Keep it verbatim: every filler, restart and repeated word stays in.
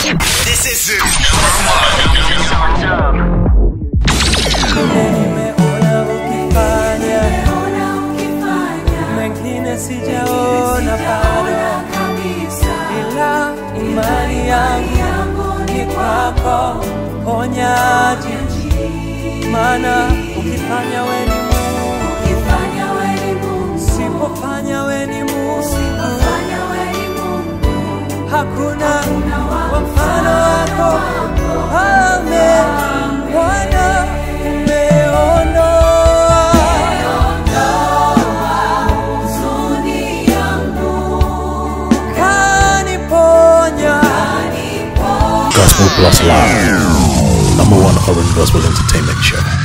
This is number mengine sijaona bado, ila imani yangu ni kwako ponyaji, maana ukifanya we ni Mungu, usipofanya we ni Mungu, hakuna mfano wako. Amen. Bwana Gospel Plus Live, number one urban gospel entertainment show.